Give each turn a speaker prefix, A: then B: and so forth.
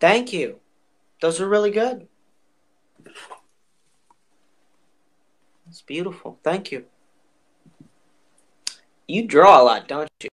A: Thank you. Those are really good. It's beautiful. Thank you. You draw a lot, don't you?